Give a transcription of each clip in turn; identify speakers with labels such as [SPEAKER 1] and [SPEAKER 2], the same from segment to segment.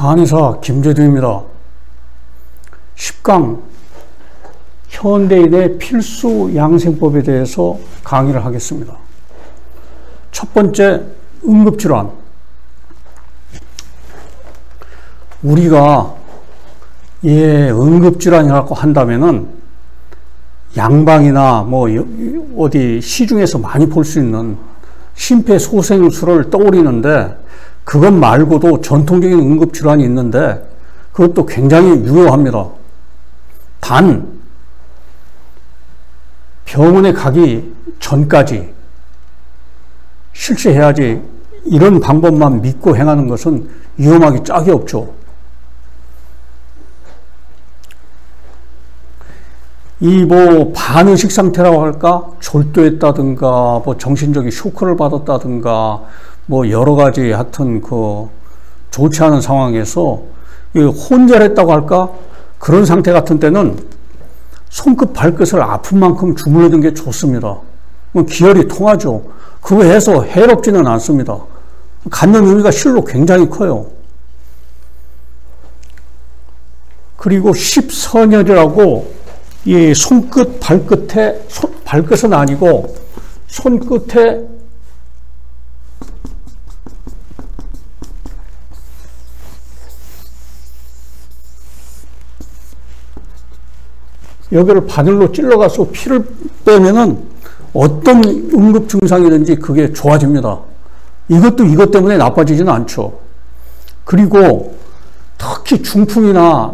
[SPEAKER 1] 한의사 김재두입니다. 10강 현대인의 필수 양생법에 대해서 강의를 하겠습니다. 첫 번째, 응급질환. 우리가 응급질환이라고 한다면은 양방이나 뭐 어디 시중에서 많이 볼 수 있는 심폐소생술을 떠올리는데, 그것 말고도 전통적인 응급질환이 있는데 그것도 굉장히 유효합니다. 단, 병원에 가기 전까지 실시해야지, 이런 방법만 믿고 행하는 것은 위험하기 짝이 없죠. 이 반의식 상태라고 할까? 졸도했다든가, 정신적인 쇼크를 받았다든가, 여러 가지 하여튼 좋지 않은 상황에서 혼절했다고 할까? 그런 상태 같은 때는 손끝 발끝을 아픈 만큼 주물르는 게 좋습니다. 기혈이 통하죠. 그거 해서 해롭지는 않습니다. 갖는 의미가 실로 굉장히 커요. 그리고 십선혈이라고 이 손끝 발끝에, 발끝은 아니고 손끝에 여기를 바늘로 찔러가서 피를 빼면은 어떤 응급 증상이든지 그게 좋아집니다. 이것도 이것 때문에 나빠지지는 않죠. 그리고 특히 중풍이나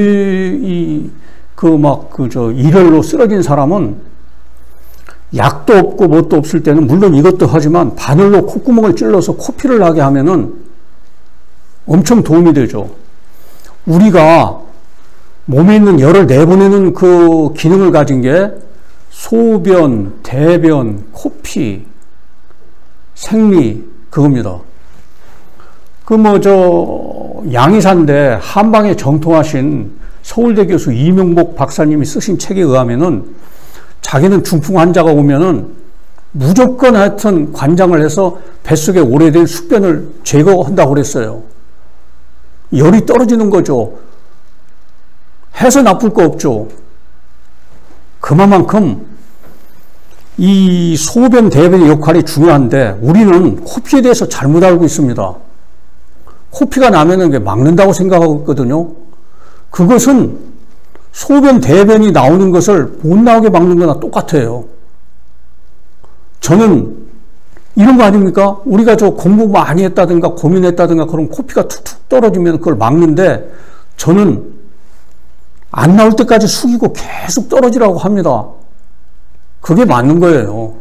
[SPEAKER 1] 일혈로 쓰러진 사람은 약도 없고 뭣도 없을 때는 물론 이것도 하지만 바늘로 콧구멍을 찔러서 코피를 나게 하면은 엄청 도움이 되죠. 우리가 몸에 있는 열을 내보내는 그 기능을 가진 게 소변, 대변, 코피, 생리, 그겁니다. 양의사인데 한방에 정통하신 서울대 교수 이명복 박사님이 쓰신 책에 의하면은 자기는 중풍 환자가 오면은 무조건 하여튼 관장을 해서 뱃속에 오래된 숙변을 제거한다고 그랬어요. 열이 떨어지는 거죠. 해서 나쁠 거 없죠. 그만큼 이 소변, 대변의 역할이 중요한데 우리는 코피에 대해서 잘못 알고 있습니다. 코피가 나면은 게 막는다고 생각하고 있거든요. 그것은 소변, 대변이 나오는 것을 못 나오게 막는 거나 똑같아요. 저는 이런 거 아닙니까? 우리가 공부 많이 했다든가 고민했다든가 그럼 코피가 툭툭 떨어지면 그걸 막는데, 저는 안 나올 때까지 숙이고 계속 떨어지라고 합니다. 그게 맞는 거예요.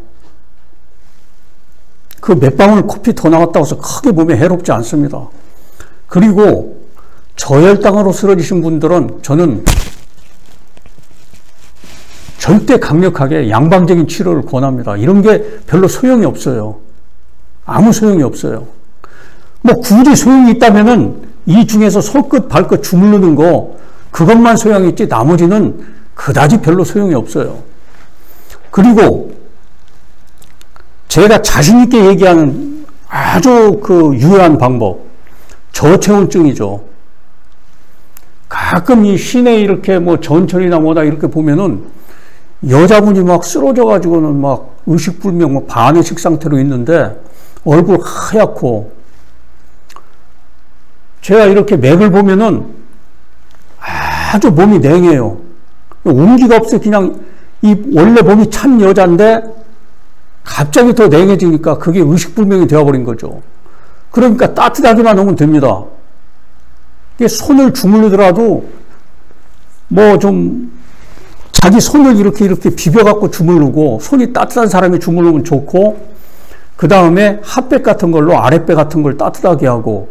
[SPEAKER 1] 그 몇 방울 코피 더 나왔다고 해서 크게 몸에 해롭지 않습니다. 그리고 저혈당으로 쓰러지신 분들은 저는 절대 강력하게 양방적인 치료를 권합니다. 이런 게 별로 소용이 없어요. 아무 소용이 없어요. 굳이 소용이 있다면은 이 중에서 손끝, 발끝 주물르는 거, 그것만 소용이 있지 나머지는 그다지 별로 소용이 없어요. 그리고 제가 자신 있게 얘기하는 아주 유효한 방법, 저체온증이죠. 가끔 이 시내 이렇게 전철이나 뭐다 이렇게 보면은 여자분이 쓰러져가지고는 의식불명, 반의식 상태로 있는데 얼굴 하얗고, 제가 이렇게 맥을 보면은 아주 몸이 냉해요. 온기가 없어. 그냥 원래 몸이 찬 여자인데 갑자기 더 냉해지니까 그게 의식불명이 되어버린 거죠. 그러니까 따뜻하게만 하면 됩니다. 손을 주물르더라도 자기 손을 이렇게 비벼갖고 주물르고, 손이 따뜻한 사람이 주물르면 좋고, 그 다음에 핫백 같은 걸로 아랫배 같은 걸 따뜻하게 하고,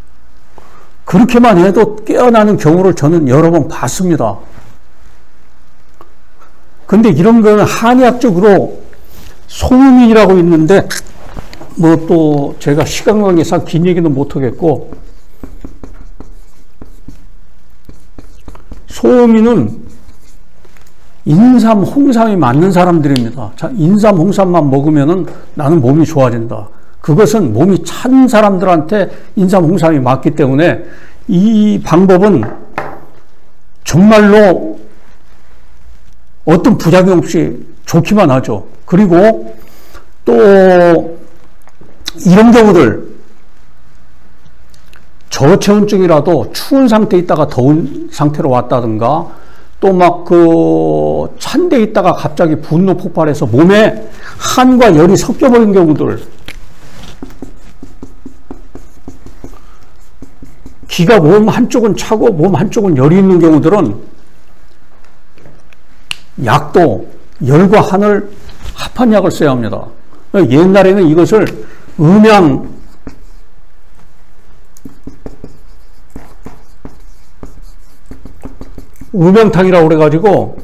[SPEAKER 1] 그렇게만 해도 깨어나는 경우를 저는 여러 번 봤습니다. 근데 이런 거는 한의학적으로 소음이라고 있는데, 또 제가 시간 관계상 긴 얘기는 못하겠고, 소음이는 인삼, 홍삼이 맞는 사람들입니다. 자, 인삼, 홍삼만 먹으면은 나는 몸이 좋아진다. 그것은 몸이 찬 사람들한테 인삼, 홍삼이 맞기 때문에 이 방법은 정말로 어떤 부작용 없이 좋기만 하죠. 그리고 또 이런 경우들, 저체온증이라도 추운 상태에 있다가 더운 상태로 왔다든가, 또 막 찬 데 있다가 갑자기 분노 폭발해서 몸에 한과 열이 섞여버린 경우들, 기가 몸 한쪽은 차고 몸 한쪽은 열이 있는 경우들은 약도 열과 한을 합한 약을 써야 합니다. 옛날에는 이것을 음양탕이라고 그래가지고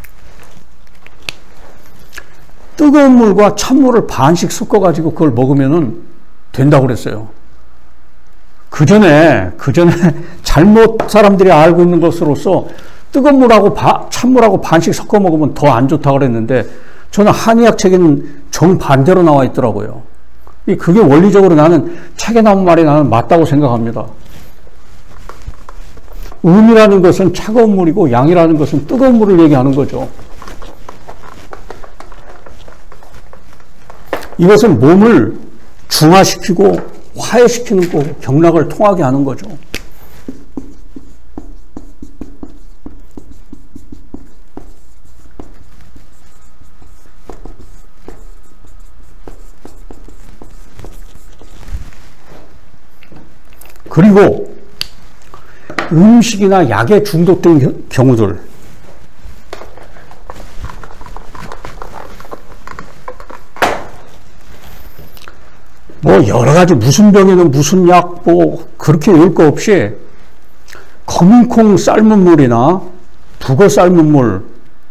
[SPEAKER 1] 뜨거운 물과 찬물을 반씩 섞어가지고 그걸 먹으면 된다고 그랬어요. 그 전에 잘못 사람들이 알고 있는 것으로서 뜨거운 물하고 찬물하고 반씩 섞어 먹으면 더 안 좋다고 그랬는데, 저는 한의학 책에는 정반대로 나와 있더라고요. 그게 원리적으로 나는 책에 나온 말이 나는 맞다고 생각합니다. 음이라는 것은 차가운 물이고 양이라는 것은 뜨거운 물을 얘기하는 거죠. 이것은 몸을 중화시키고 화해시키는 거고 경락을 통하게 하는 거죠. 그리고 음식이나 약에 중독된 경우들, 뭐 여러 가지 무슨 병에는 무슨 약 뭐 그렇게 열 거 없이 검은콩 삶은 물이나 북어 삶은 물,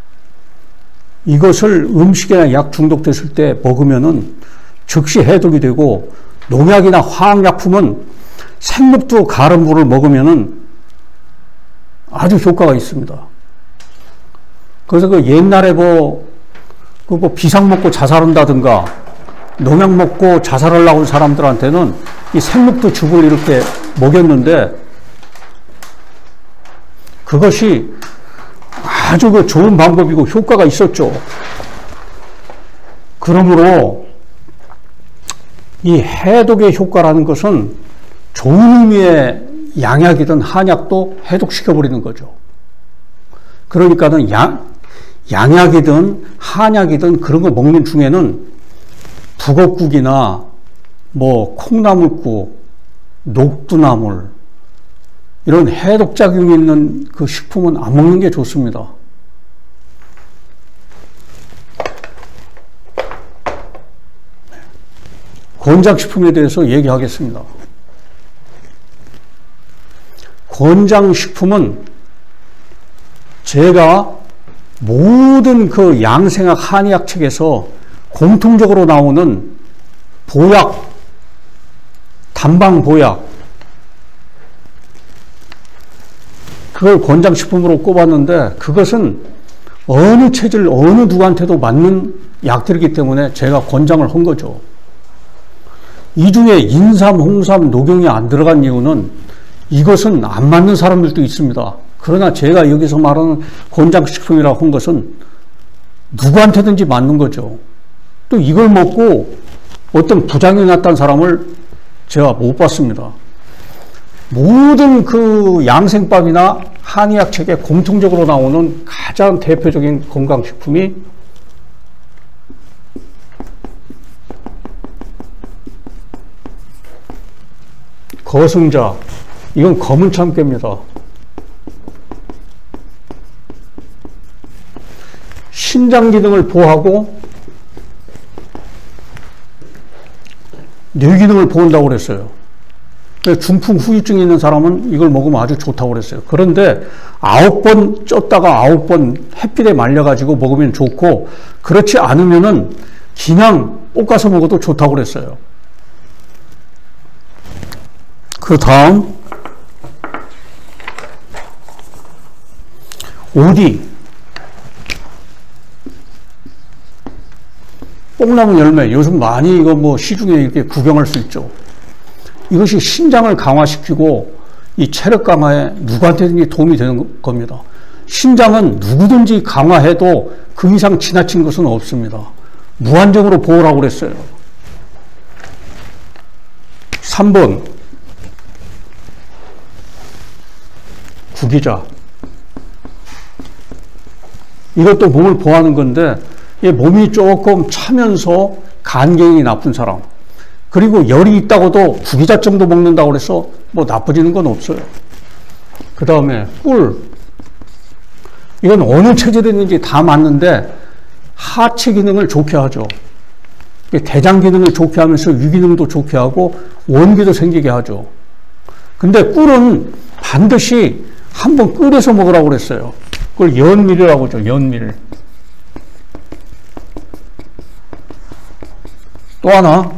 [SPEAKER 1] 이것을 음식이나 약 중독됐을 때 먹으면은 즉시 해독이 되고, 농약이나 화학약품은 생육두 갈은 물을 먹으면은 아주 효과가 있습니다. 그래서 옛날에 비상 먹고 자살한다든가 농약 먹고 자살하려고 한 사람들한테는 이 생육두 즙을 이렇게 먹였는데, 그것이 아주 좋은 방법이고 효과가 있었죠. 그러므로 이 해독의 효과라는 것은 좋은 의미의 양약이든 한약도 해독시켜버리는 거죠. 그러니까는 양약이든 한약이든 그런 거 먹는 중에는 북어국이나 뭐 콩나물국, 녹두나물, 이런 해독작용이 있는 그 식품은 안 먹는 게 좋습니다. 권장식품에 대해서 얘기하겠습니다. 권장식품은 제가 모든 그 양생학 한의학 책에서 공통적으로 나오는 보약, 단방보약, 그걸 권장식품으로 꼽았는데, 그것은 어느 체질, 어느 누구한테도 맞는 약들이기 때문에 제가 권장을 한 거죠. 이 중에 인삼, 홍삼, 녹용이 안 들어간 이유는 이것은 안 맞는 사람들도 있습니다. 그러나 제가 여기서 말하는 권장식품이라고 한 것은 누구한테든지 맞는 거죠. 또 이걸 먹고 어떤 부작용이 났다는 사람을 제가 못 봤습니다. 모든 그 양생법이나 한의학 책에 공통적으로 나오는 가장 대표적인 건강식품이 거승자, 이건 검은 참깨입니다. 신장 기능을 보호하고 뇌 기능을 보온다고 그랬어요. 중풍 후유증이 있는 사람은 이걸 먹으면 아주 좋다고 그랬어요. 그런데 9번 쪘다가 9번 햇빛에 말려가지고 먹으면 좋고, 그렇지 않으면은 그냥 볶아서 먹어도 좋다고 그랬어요. 그 다음 오디, 뽕나무 열매, 요즘 많이 이거 뭐 시중에 이렇게 구경할 수 있죠. 이것이 신장을 강화시키고 이 체력 강화에 누구한테든지 도움이 되는 겁니다. 신장은 누구든지 강화해도 그 이상 지나친 것은 없습니다. 무한정으로 보호라고 그랬어요. 3번 구기자. 이것도 몸을 보호하는 건데 몸이 조금 차면서 간경이 나쁜 사람, 그리고 열이 있다고도 구기자 정도 먹는다고 해서 뭐 나빠지는 건 없어요. 그 다음에 꿀. 이건 어느 체질이든지 다 맞는데 하체 기능을 좋게 하죠. 대장 기능을 좋게 하면서 위기능도 좋게 하고 원기도 생기게 하죠. 근데 꿀은 반드시 한번 끓여서 먹으라고 그랬어요. 그걸 연밀이라고 하죠. 연밀. 또 하나.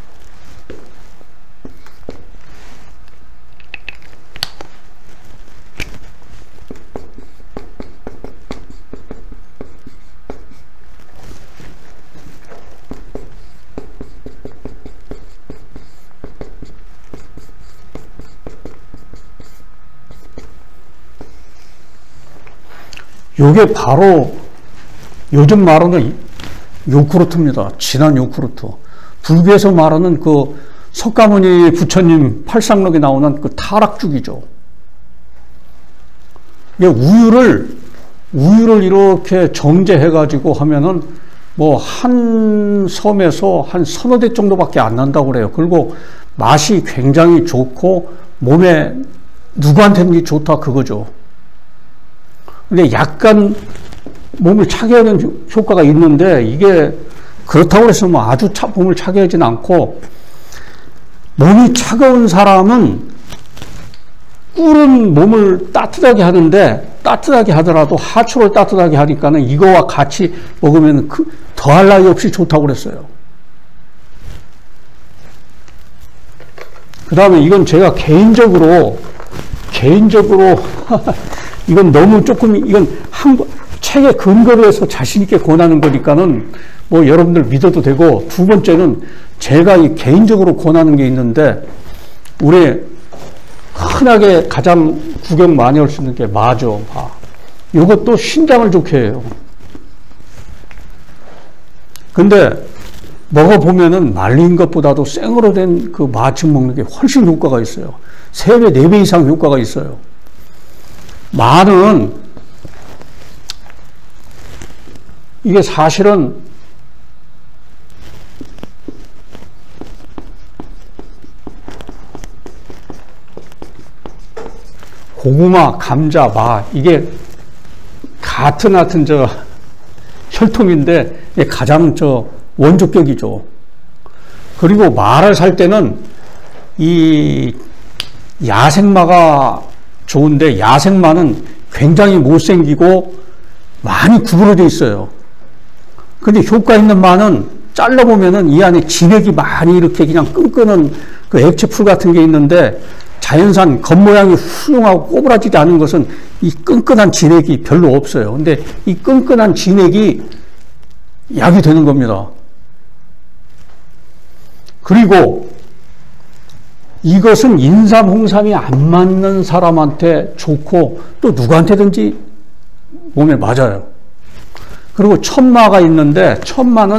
[SPEAKER 1] 요게 바로 요즘 말하는 요구르트입니다. 진한 요구르트. 불교에서 말하는 그 석가모니 부처님 팔상록에 나오는 그 타락죽이죠. 우유를 이렇게 정제해가지고 하면은 뭐 한 섬에서 한 서너 대 정도밖에 안 난다고 그래요. 그리고 맛이 굉장히 좋고 몸에 누구한테든지 좋다 그거죠. 근데 약간 몸을 차게 하는 효과가 있는데 이게 그렇다고 해서 뭐 아주 몸을 차게 하진 않고, 몸이 차가운 사람은 꿀은 몸을 따뜻하게 하는데 따뜻하게 하더라도 하초를 따뜻하게 하니까는 이거와 같이 먹으면 더할 나위 없이 좋다고 그랬어요. 그 다음에 이건 제가 개인적으로 이건 너무 조금, 이건 책에 근거로 해서 자신있게 권하는 거니까는 뭐 여러분들 믿어도 되고, 두 번째는 제가 개인적으로 권하는 게 있는데, 우리 흔하게 가장 구경 많이 할 수 있는 게 마죠, 마. 이것도 신장을 좋게 해요. 근데 먹어보면은 말린 것보다도 생으로 된 그 마침 먹는 게 훨씬 효과가 있어요. 3배, 4배 이상 효과가 있어요. 마는 이게 사실은 고구마, 감자, 마 이게 같은 혈통인데 가장 원조격이죠. 그리고 마를 살 때는 이 야생마가 좋은데, 야생마는 굉장히 못생기고 많이 구부러져 있어요. 근데 효과 있는 마는 잘라보면은 이 안에 진액이 많이 이렇게 그냥 끈끈한 그 액체풀 같은 게 있는데, 자연산 겉모양이 훌륭하고 꼬부라지지 않은 것은 이 끈끈한 진액이 별로 없어요. 근데 이 끈끈한 진액이 약이 되는 겁니다. 그리고 이것은 인삼, 홍삼이 안 맞는 사람한테 좋고 또 누구한테든지 몸에 맞아요. 그리고 천마가 있는데, 천마는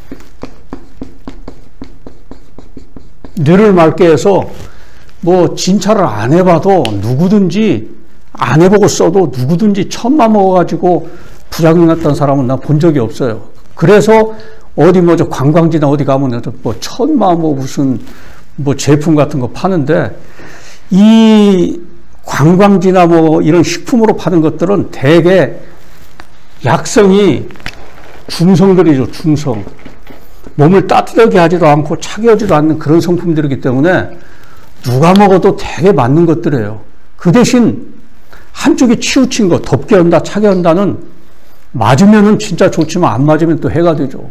[SPEAKER 1] 뇌를 맑게 해서 뭐 진찰을 안 해봐도 누구든지, 안 해보고 써도 누구든지 천마 먹어가지고 부작용 났던 사람은 나 본 적이 없어요. 그래서 어디 뭐 관광지나 어디 가면 뭐 천마 뭐 무슨 뭐 제품 같은 거 파는데, 이 관광지나 뭐 이런 식품으로 파는 것들은 대개 약성이 중성들이죠, 중성. 몸을 따뜻하게 하지도 않고 차게 하지도 않는 그런 성품들이기 때문에 누가 먹어도 되게 맞는 것들이에요. 그 대신 한쪽이 치우친 거, 덥게 한다, 차게 한다는, 맞으면은 진짜 좋지만 안 맞으면 또 해가 되죠.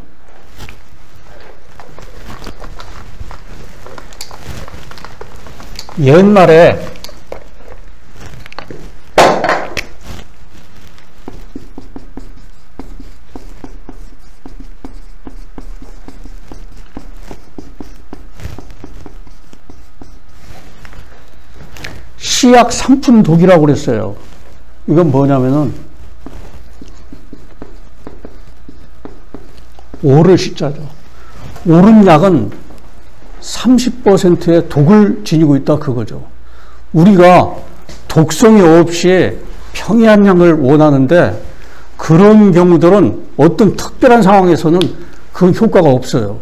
[SPEAKER 1] 옛날에 치약 삼푼독이라고 그랬어요. 이건 뭐냐면은 오를 시자죠. 오른 약은 30%의 독을 지니고 있다 그거죠. 우리가 독성이 없이 평이한 약을 원하는데 그런 경우들은 어떤 특별한 상황에서는 그 효과가 없어요.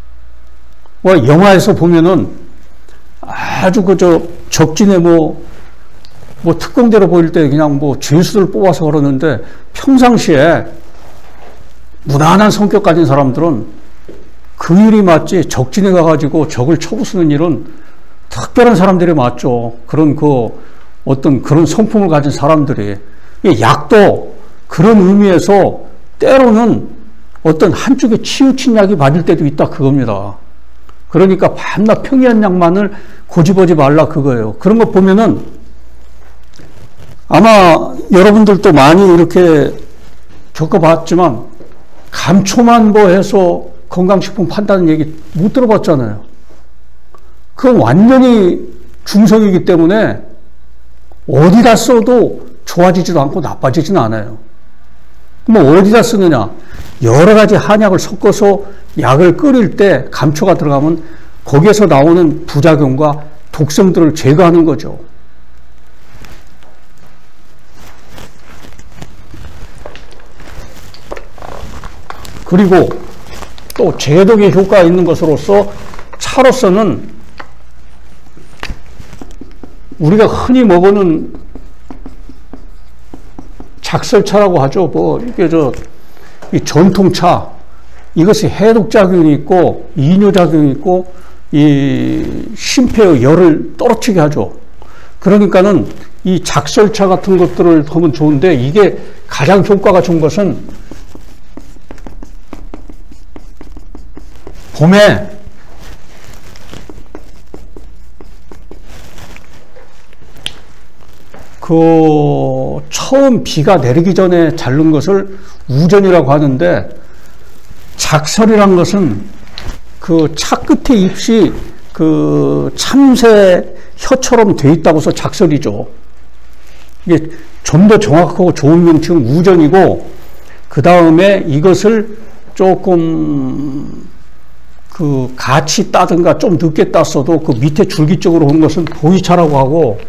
[SPEAKER 1] 영화에서 보면은 아주 적진에 뭐 특공대로 보일 때 그냥 죄수들 뽑아서 그러는데 평상시에 무난한 성격 가진 사람들은 그 일이 맞지 적진에 가가지고 적을 쳐부수는 일은 특별한 사람들이 맞죠. 그런 어떤 그런 성품을 가진 사람들이. 약도 그런 의미에서 때로는 어떤 한쪽에 치우친 약이 맞을 때도 있다 그겁니다. 그러니까 밤낮 평이한 약만을 고집하지 말라 그거예요. 그런 거 보면은 아마 여러분들도 많이 이렇게 겪어봤지만 감초만 해서 건강식품 판다는 얘기 못 들어봤잖아요. 그건 완전히 중성이기 때문에 어디다 써도 좋아지지도 않고 나빠지지는 않아요. 어디다 쓰느냐? 여러 가지 한약을 섞어서 약을 끓일 때 감초가 들어가면 거기에서 나오는 부작용과 독성들을 제거하는 거죠. 그리고 또 제독의 효과가 있는 것으로서 차로서는 우리가 흔히 먹는 작설차라고 하죠. 이게 이 전통차, 이것이 해독작용이 있고, 이뇨작용이 있고, 이 심폐의 열을 떨어뜨리게 하죠. 그러니까는 이 작설차 같은 것들을 하면 좋은데, 이게 가장 효과가 좋은 것은 봄에 처음 비가 내리기 전에 자른 것을 우전이라고 하는데, 작설이란 것은 차 끝에 잎이 참새 혀처럼 돼 있다고 해서 작설이죠. 이게 좀 더 정확하고 좋은 명칭은 우전이고, 그 다음에 이것을 조금 같이 따든가 좀 늦게 땄어도 그 밑에 줄기 쪽으로 오는 것은 보이차라고 하고,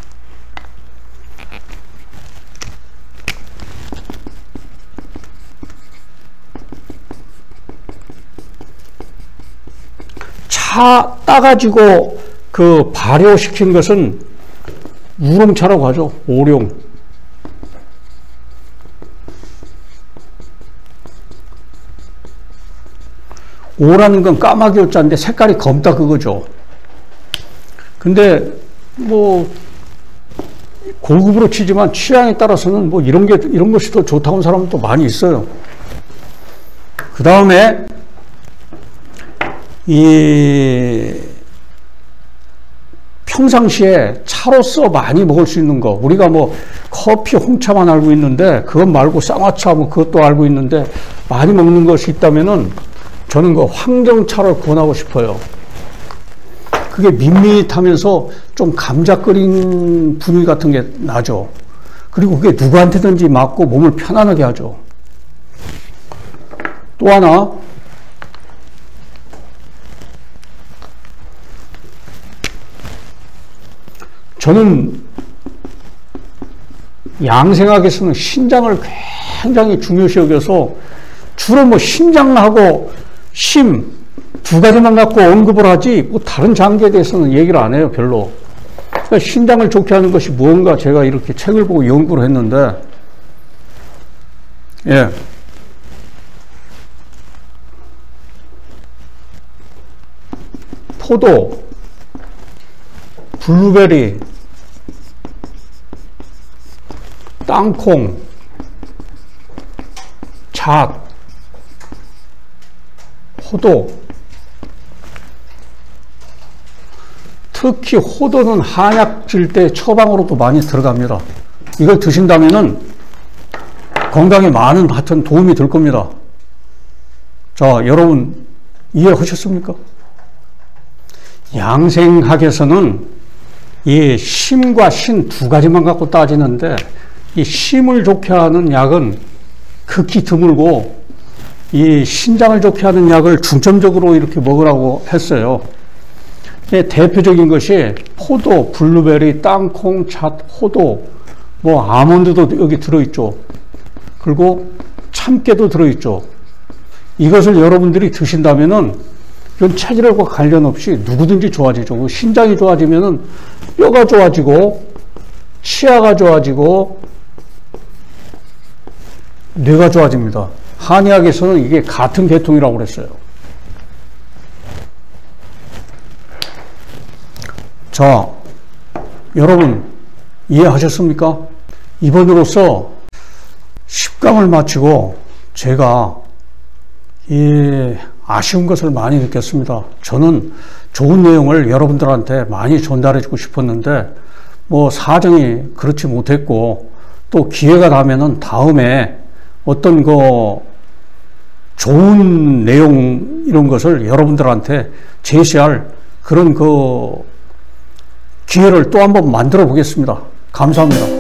[SPEAKER 1] 차 따가지고 발효시킨 것은 우롱차라고 하죠. 오룡. 오라는 건 까마귀 오자인데 색깔이 검다 그거죠. 근데 고급으로 치지만 취향에 따라서는 이런 것이 더 좋다고 하는 사람도 많이 있어요. 그 다음에 평상시에 차로서 많이 먹을 수 있는 거, 우리가 커피, 홍차만 알고 있는데, 그것 말고 쌍화차 그것도 알고 있는데, 많이 먹는 것이 있다면은, 저는 황정차를 권하고 싶어요. 그게 밋밋하면서 좀 감자 끓인 분위기 같은 게 나죠. 그리고 그게 누구한테든지 맞고 몸을 편안하게 하죠. 또 하나, 저는 양생학에서는 신장을 굉장히 중요시 여겨서 주로 신장하고 심 두 가지만 갖고 언급을 하지 다른 장기에 대해서는 얘기를 안 해요, 별로. 그러니까 신장을 좋게 하는 것이 무언가 제가 이렇게 책을 보고 연구를 했는데, 예. 포도, 블루베리, 땅콩, 잣, 호도. 특히 호도는 한약 질 때 처방으로도 많이 들어갑니다. 이걸 드신다면은 건강에 많은 하여튼 도움이 될 겁니다. 자, 여러분 이해하셨습니까? 양생학에서는 이 심과 신 두 가지만 갖고 따지는데 이 심을 좋게 하는 약은 극히 드물고 이 신장을 좋게 하는 약을 중점적으로 이렇게 먹으라고 했어요. 대표적인 것이 포도, 블루베리, 땅콩, 잣, 호도, 뭐 아몬드도 여기 들어있죠. 그리고 참깨도 들어있죠. 이것을 여러분들이 드신다면은 이건 체질과 관련 없이 누구든지 좋아지죠. 신장이 좋아지면은 뼈가 좋아지고 치아가 좋아지고 뇌가 좋아집니다. 한의학에서는 이게 같은 계통이라고 그랬어요. 자, 여러분 이해하셨습니까? 이번으로써 10강을 마치고 제가 아쉬운 것을 많이 느꼈습니다. 저는 좋은 내용을 여러분들한테 많이 전달해 주고 싶었는데 뭐 사정이 그렇지 못했고 또 기회가 나면은 다음에 어떤 좋은 내용 이런 것을 여러분들한테 제시할 그런 기회를 또 한번 만들어 보겠습니다. 감사합니다.